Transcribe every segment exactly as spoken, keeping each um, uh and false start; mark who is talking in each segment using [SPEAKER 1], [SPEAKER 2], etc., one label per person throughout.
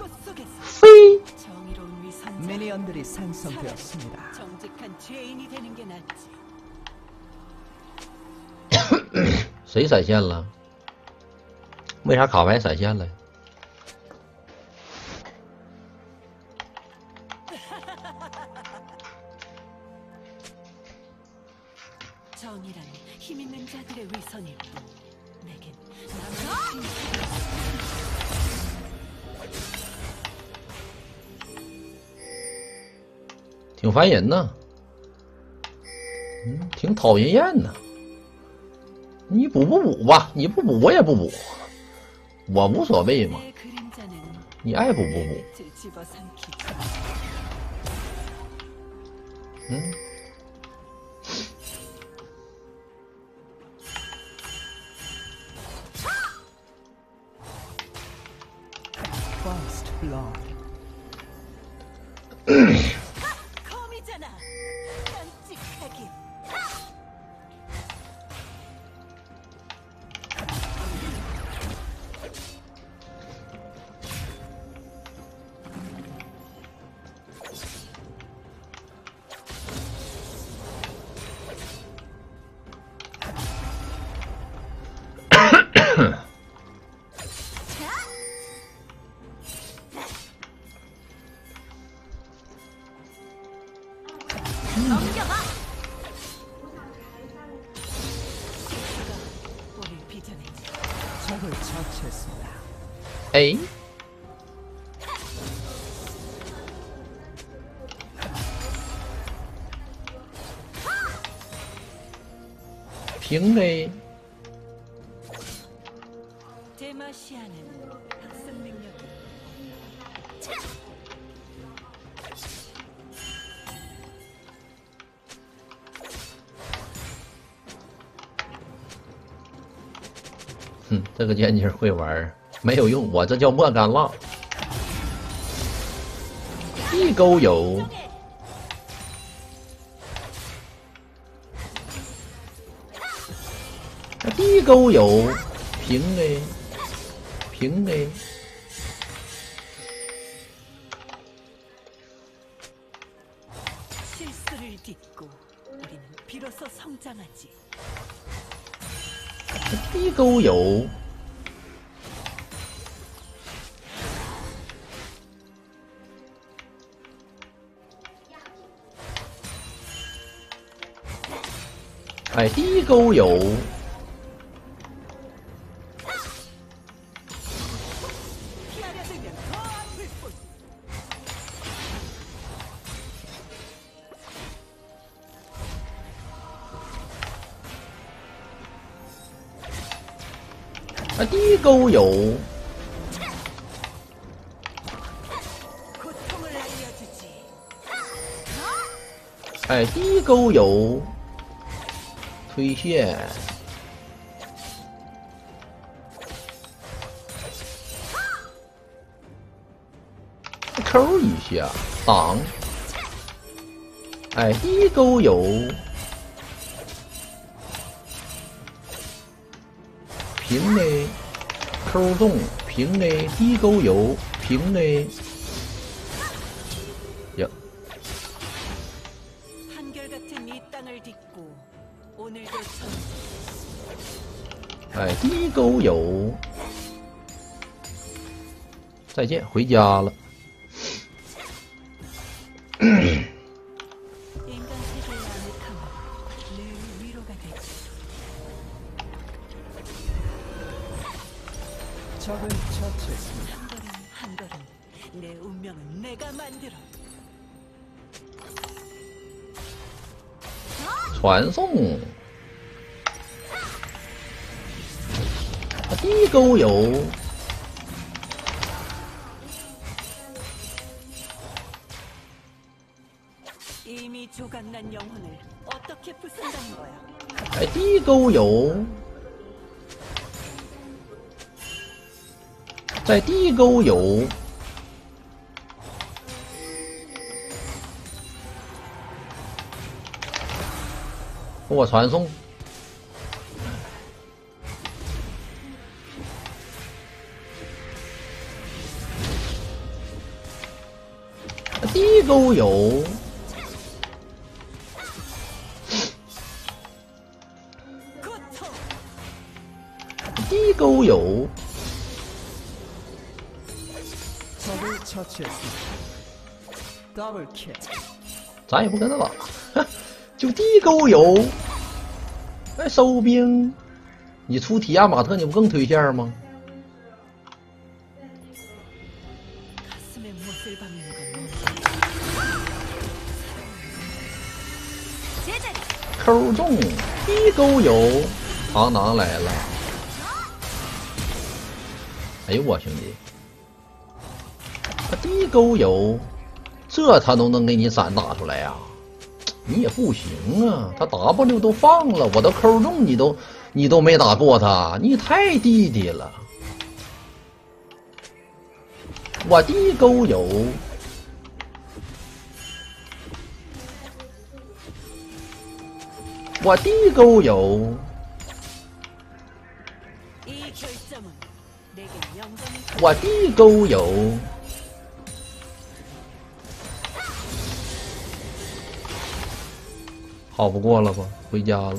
[SPEAKER 1] 飞。
[SPEAKER 2] 미니언들이 생성되었습니다.
[SPEAKER 3] 정직한 죄인이 되는 게 낫지.
[SPEAKER 1] 谁闪现了？为啥卡牌闪现了？
[SPEAKER 3] 정의란 힘 있는 자들의 위선일 뿐. 내겐 나만
[SPEAKER 1] 挺烦人呐，嗯，挺讨人厌呐。你补不补吧？你不补我也不补，我无所谓嘛。你爱补不补？嗯。
[SPEAKER 2] First blood.
[SPEAKER 3] 검이잖아. 깜찍하게. 넘겨봐. 우릴 빚어내지.
[SPEAKER 2] 적을 처치했습니다.
[SPEAKER 1] 에이? 빙레.
[SPEAKER 3] 데마시아는 학습 능력이.
[SPEAKER 1] 哼，这个剑姬会玩，没有用，我这叫莫甘浪。地沟油，地沟油，平 A， 平 A。
[SPEAKER 3] 실수를 딛고 우리는 비로소 성장하지.
[SPEAKER 1] 地沟油，哎，地沟油，啊，地沟油，
[SPEAKER 3] 고통을 알려주지.
[SPEAKER 1] 哎，地沟油，推线，抠一下，挡，哎，地沟油。 平 A， 抠动平 A， 地沟油平 A， 呀，
[SPEAKER 3] 한결같은 이 땅을 딛고 오늘도 전.
[SPEAKER 1] 哎，地沟油，再见，回家了。
[SPEAKER 3] 인간 세계의 아늑함은 늘 위로가 되지.
[SPEAKER 2] 적을 처치했습니다.
[SPEAKER 3] 한 걸음 한 걸음 내 운명은 내가 만들어.
[SPEAKER 1] 传送，地沟油，
[SPEAKER 3] 이미 조각난 영혼을 어떻게 부순다는 거야?
[SPEAKER 1] 哎，地沟油，在地沟油，给我传送。 沟油，地沟油，
[SPEAKER 2] 적을 처치했습니다. 더블 킬.
[SPEAKER 1] 咱也不跟他打，就地沟油。哎，收兵，你出提亚马特，你不更推线吗？ 扣中地沟油，螳螂来了！哎呦我兄弟，他地沟油，这他都能给你闪打出来呀、啊？你也不行啊！他 W 都放了，我都扣中你都你都没打过他，你太弟弟了！我地沟油。 我地沟油，我地沟油，好不过了吧？回家了。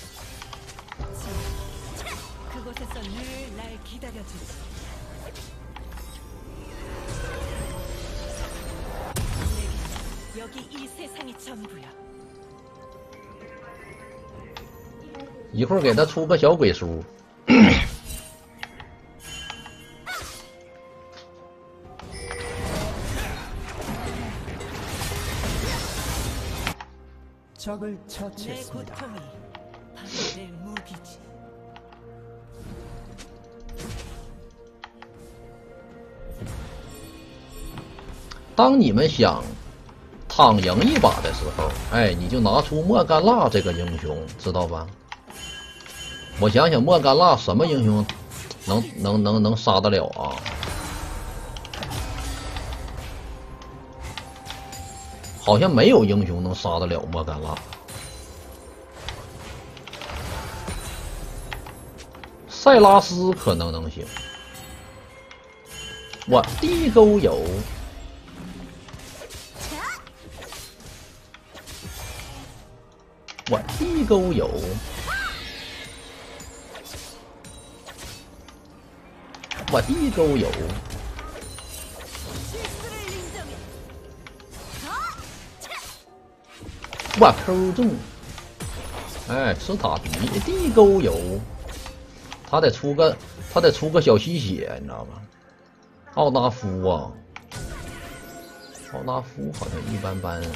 [SPEAKER 1] 一会儿给他出个小鬼书。
[SPEAKER 2] 적을 처치했습니다.
[SPEAKER 1] 当你们想躺赢一把的时候，哎，你就拿出莫甘娜这个英雄，知道吧？我想想，莫甘娜什么英雄能能能能杀得了啊？好像没有英雄能杀得了莫甘娜。塞拉斯可能能行。我地沟油。 我地沟油，我地沟油，我扣中，哎，吃塔皮地沟油，他得出个他得出个小吸血，你知道吗？奥纳夫啊，奥纳夫好像一般般。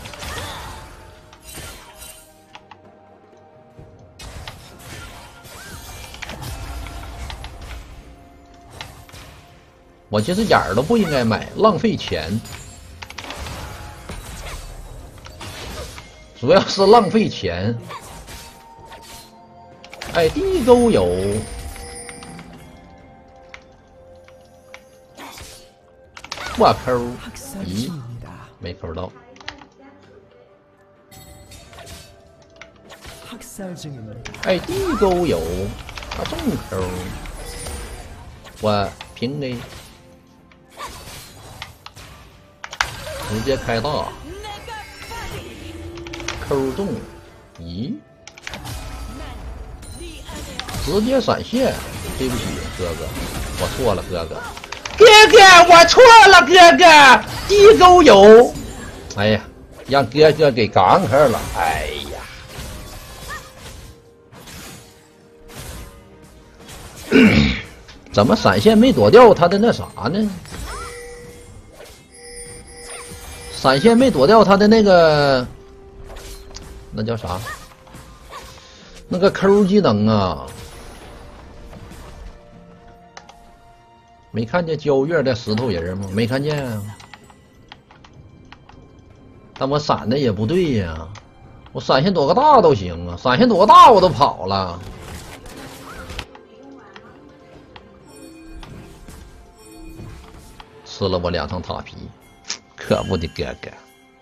[SPEAKER 1] 我其实眼儿都不应该买，浪费钱，主要是浪费钱。哎，地沟油，我扣，咦，没扣到。哎，地沟油，他重扣，我平 A。 直接开大，扣中，咦？直接闪现，对不起，哥哥，我错了，哥哥，哥哥，我错了，哥哥，地沟油，哎呀，让哥哥给赶开了，哎呀，怎么闪现没躲掉他的那啥呢？ 闪现没躲掉他的那个，那叫啥？那个 Q 技能啊，没看见焦月的石头人吗？没看见啊。但我闪的也不对呀，我闪现躲个大都行啊，闪现躲个大我都跑了。吃了我两层塔皮。 可不的，哥哥。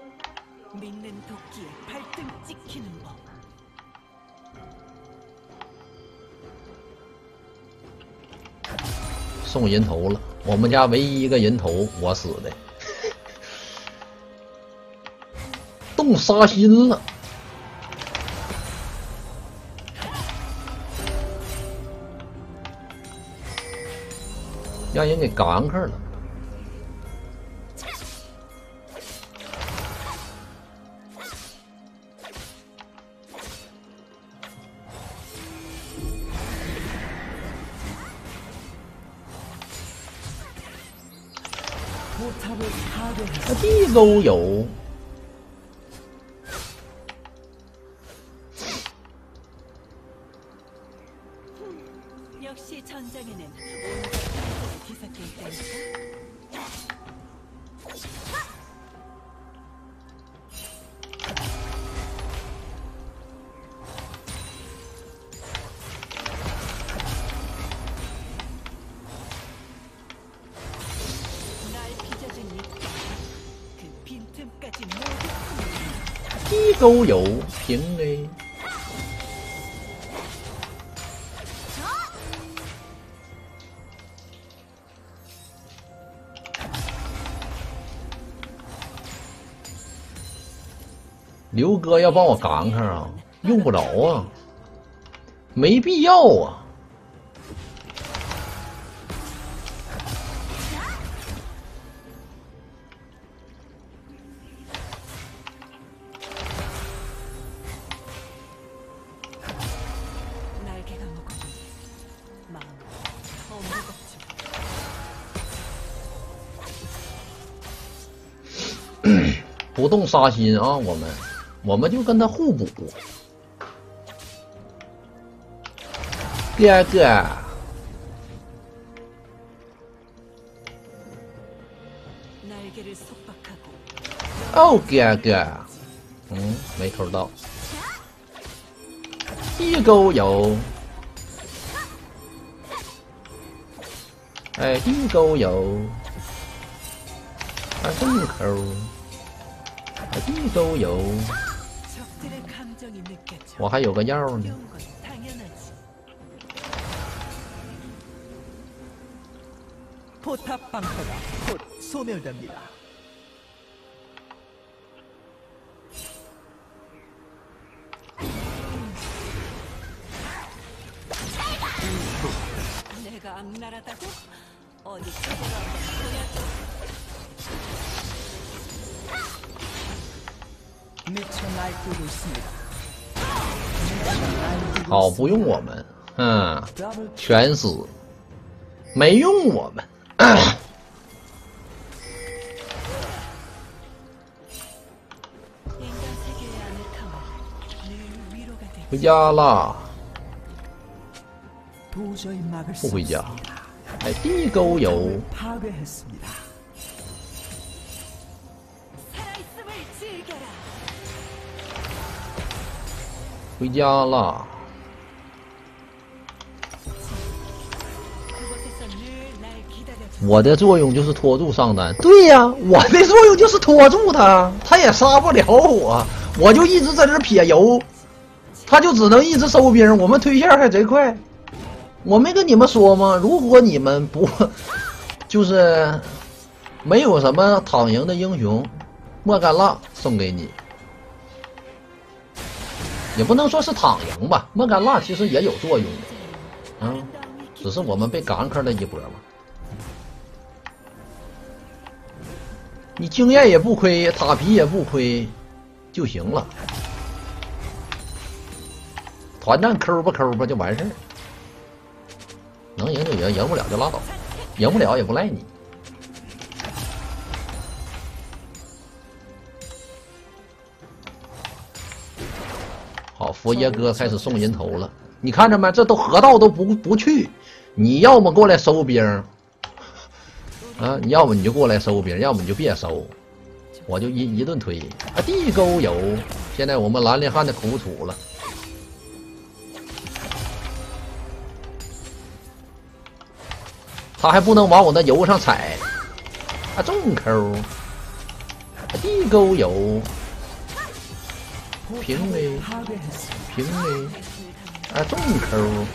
[SPEAKER 1] 送人头了，我们家唯一一个人头，我死的。 动杀心了，让人给干克了。啊，地沟油。
[SPEAKER 3] 역시 전장에는 온갖 감정이 뒤섞여 있다니까. 날 빚어준 이 그 빈틈까지 모두
[SPEAKER 1] 地沟油平 A。 刘哥要帮我干看啊，用不着啊，没必要啊。不动杀心啊，我们。 我们就跟他互补，哥哥，哦哥哥，嗯，没偷到，地沟油，哎，地沟油，啊，正口，啊，地沟油。 我还有个药呢。
[SPEAKER 2] 포탑 방패가 곧 소멸됩니다.
[SPEAKER 3] 내가 악랄하다고? 어디 제대로 보여줘.
[SPEAKER 2] 미쳐 날뛰고 있습니다.
[SPEAKER 1] 好，不用我们，嗯，全死，没用我们。回家啦，不回家。哎，地沟油。 回家了。我的作用就是拖住上单。对呀，我的作用就是拖住他，他也杀不了我，我就一直在这撇油，他就只能一直收兵。我们推线还贼快，我没跟你们说吗？如果你们不就是没有什么躺赢的英雄，莫甘辣送给你。 也不能说是躺赢吧，莫甘辣其实也有作用的，嗯，只是我们被干克了一波嘛。你经验也不亏，塔皮也不亏，就行了。团战抠吧抠吧就完事儿，能赢就赢，赢不了就拉倒，赢不了也不赖你。 好，佛爷哥开始送人头了，你看着没？这都河道都不不去，你要么过来收兵，啊，你要么你就过来收兵，要么你就别收，我就一一顿推。啊，地沟油，现在我们兰陵汉的苦楚了。他还不能往我那油上踩，啊，重抠，啊，地沟油。 平 A， 平 A， 啊，重抠，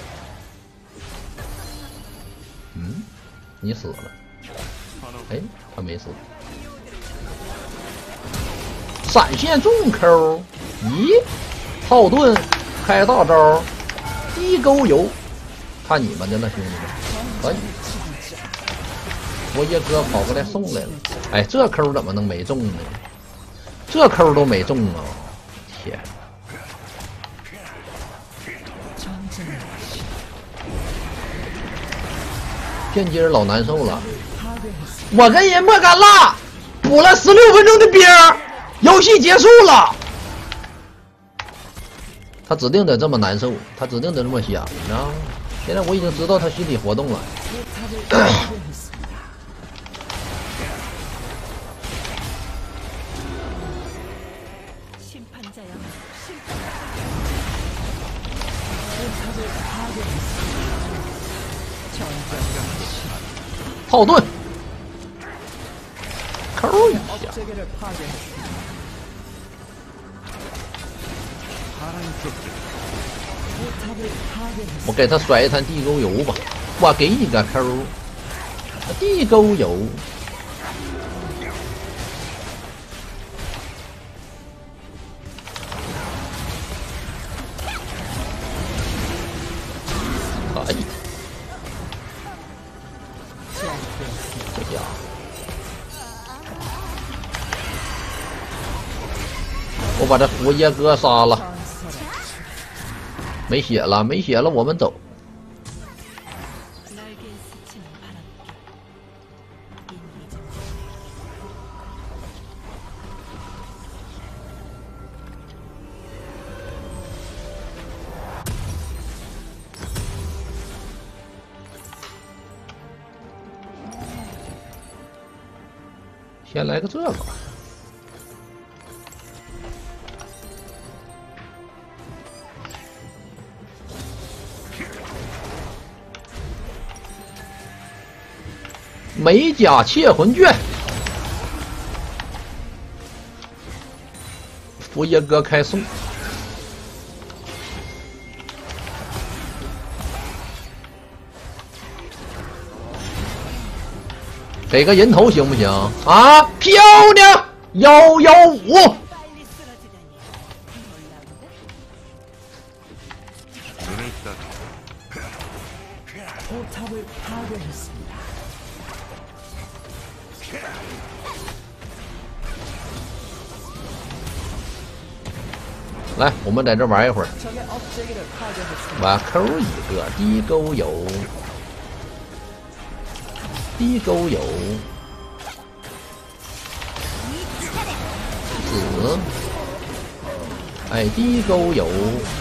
[SPEAKER 1] 嗯，你死了，哎，他没死， 闪现重 Q， 咦，浩盾开大招，地沟油，看你们的了，兄弟们，可以。佛爷哥跑过来送来了，哎，这 Q 怎么能没中呢？这 Q 都没中啊！天！电击老难受了，我跟人莫干辣补了十六分钟的兵，游戏结束了。他指定得这么难受，他指定得这么想，你知道吗？现在我已经知道他心理活动了。
[SPEAKER 3] 심판자여，
[SPEAKER 1] 浩盾，抠一下，
[SPEAKER 2] 업체계를 파괴했습니다.
[SPEAKER 1] 我给他甩一滩地沟油吧，我给你个抠，地沟油。可以，这家伙，我把这佛爷哥杀了。没血了，没血了，我们走。 先来个这个。 美甲窃魂卷，佛爷哥开送，给个人头行不行啊？漂亮，幺幺五。
[SPEAKER 2] 포탑을 파괴했습니다.
[SPEAKER 1] 来，我们在这玩一会儿。
[SPEAKER 2] 적의 업체계를 파괴했습니다.
[SPEAKER 1] 我抠一个地沟油，地沟油，紫，哎，地沟油。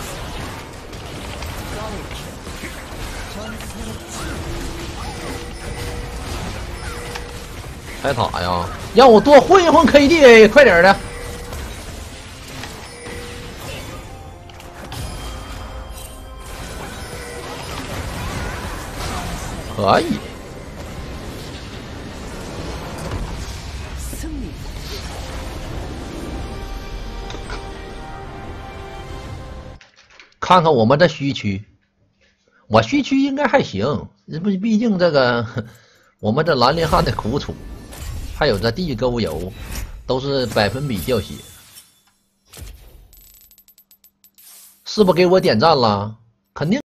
[SPEAKER 1] 开塔呀！让我多混一混 K D A， 快点的！可以。看看我们的虚区，我虚区应该还行，不，毕竟这个我们这兰陵汉的苦楚。 还有这地沟油，都是百分比掉血，是不是给我点赞了？肯定。